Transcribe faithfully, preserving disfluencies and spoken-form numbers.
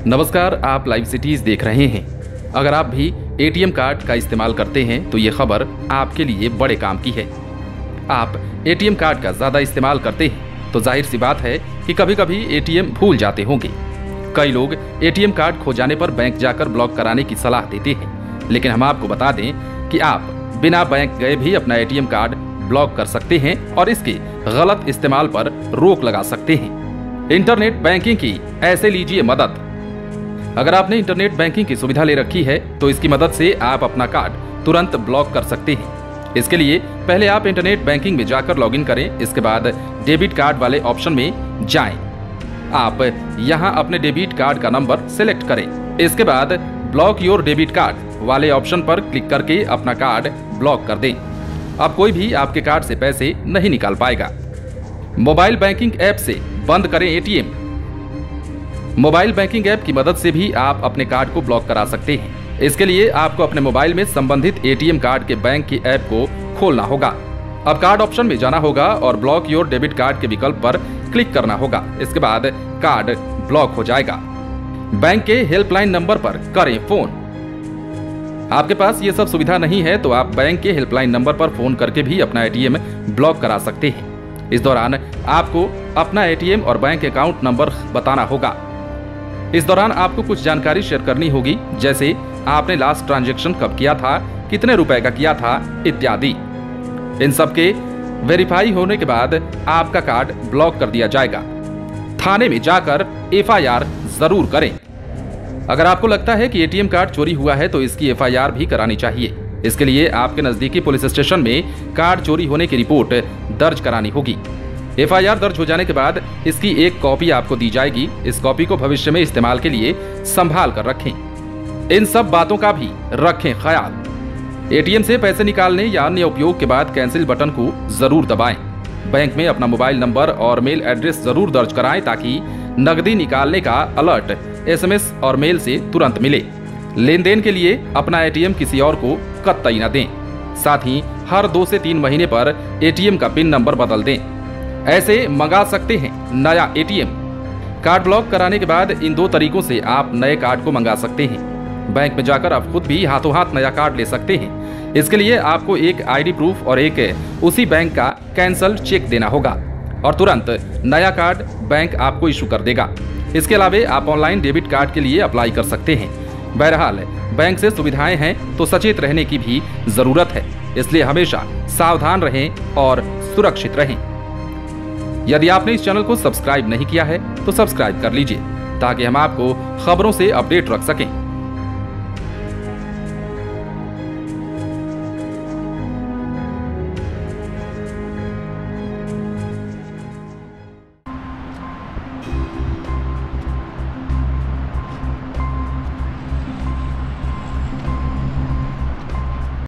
नमस्कार, आप live cities देख रहे हैं। अगर आप भी एटीएम कार्ड का इस्तेमाल करते हैं तो ये खबर आपके लिए बड़े काम की है। आप एटीएम कार्ड का ज़्यादा इस्तेमाल करते हैं तो जाहिर सी बात है कि कभी कभी एटीएम भूल जाते होंगे। कई लोग एटीएम कार्ड खो जाने पर बैंक जाकर ब्लॉक कराने की सलाह देते हैं, लेकिन हम आपको बता दें कि आप बिना बैंक गए भी अपना एटीएम कार्ड ब्लॉक कर सकते हैं और इसके गलत इस्तेमाल पर रोक लगा सकते हैं। इंटरनेट बैंकिंग की ऐसे लीजिए मदद। अगर आपने इंटरनेट बैंकिंग की सुविधा ले रखी है तो इसकी मदद से आप अपना कार्ड तुरंत ब्लॉक कर सकते हैं। इसके लिए पहले आप इंटरनेट बैंकिंग में जाकर लॉगिन करें। इसके बाद डेबिट कार्ड वाले ऑप्शन में जाएं। आप यहां अपने डेबिट कार्ड का नंबर सेलेक्ट करें। इसके बाद ब्लॉक योर डेबिट कार्ड वाले ऑप्शन पर क्लिक करके अपना कार्ड ब्लॉक कर दें। अब कोई भी आपके कार्ड से पैसे नहीं निकाल पाएगा। मोबाइल बैंकिंग ऐप से बंद करें एटीएम। मोबाइल बैंकिंग ऐप की मदद से भी आप अपने कार्ड को ब्लॉक करा सकते हैं। इसके लिए आपको अपने मोबाइल में संबंधित एटीएम कार्ड के बैंक की ऐप को खोलना होगा। अब कार्ड ऑप्शन में जाना होगा और ब्लॉक योर डेबिट कार्ड के विकल्प पर क्लिक करना होगा। इसके बाद कार्ड ब्लॉक हो जाएगा। बैंक के हेल्पलाइन नंबर पर करें फोन। आपके पास ये सब सुविधा नहीं है तो आप बैंक के हेल्पलाइन नंबर पर फोन करके भी अपना एटीएम ब्लॉक करा सकते हैं। इस दौरान आपको अपना एटीएम और बैंक अकाउंट नंबर बताना होगा। इस दौरान आपको कुछ जानकारी शेयर करनी होगी, जैसे आपने लास्ट ट्रांजैक्शन कब किया था, कितने रुपए का किया था इत्यादि। इन सब के वेरीफाई होने के बाद आपका कार्ड ब्लॉक कर दिया जाएगा। थाने में जाकर एफ आई आर जरूर करें। अगर आपको लगता है कि एटीएम कार्ड चोरी हुआ है तो इसकी एफ आई आर भी करानी चाहिए। इसके लिए आपके नजदीकी पुलिस स्टेशन में कार्ड चोरी होने की रिपोर्ट दर्ज करानी होगी। एफ आई आर दर्ज हो जाने के बाद इसकी एक कॉपी आपको दी जाएगी। इस कॉपी को भविष्य में इस्तेमाल के लिए संभाल कर रखें। इन सब बातों का भी रखें ख्याल। एटीएम से पैसे निकालने या अन्य उपयोग के बाद कैंसिल बटन को जरूर दबाएं। बैंक में अपना मोबाइल नंबर और मेल एड्रेस जरूर दर्ज कराएं ताकि नकदी निकालने का अलर्ट एस एम एस और मेल से तुरंत मिले। लेन देन के लिए अपना एटीएम किसी और को कतई न दें। साथ ही हर दो से तीन महीने पर एटीएम का पिन नंबर बदल दें। ऐसे मंगा सकते हैं नया एटीएम। कार्ड ब्लॉक कराने के बाद इन दो तरीकों से आप नए कार्ड को मंगा सकते हैं। बैंक में जाकर आप खुद भी हाथों हाथ नया कार्ड ले सकते हैं। इसके लिए आपको एक आईडी प्रूफ और एक उसी बैंक का कैंसल चेक देना होगा और तुरंत नया कार्ड बैंक आपको इशू कर देगा। इसके अलावा आप ऑनलाइन डेबिट कार्ड के लिए अप्लाई कर सकते हैं। बहरहाल बैंक से सुविधाएं हैं तो सचेत रहने की भी जरूरत है, इसलिए हमेशा सावधान रहें और सुरक्षित रहें। यदि आपने इस चैनल को सब्सक्राइब नहीं किया है तो सब्सक्राइब कर लीजिए ताकि हम आपको खबरों से अपडेट रख सकें।